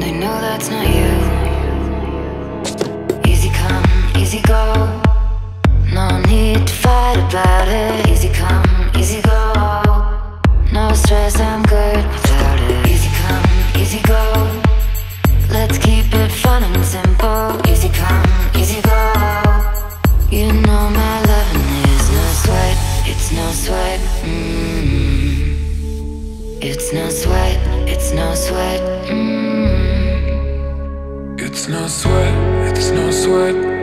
We know that's not you. Easy come, easy go. No need to fight about it. Easy come, easy go. No stress, I'm good without it. Easy come, easy go. Let's keep it fun and simple. Easy come, easy go. You know my loving is no sweat. It's no sweat. It's no sweat. It's no sweat. It's no sweat. It's no sweat.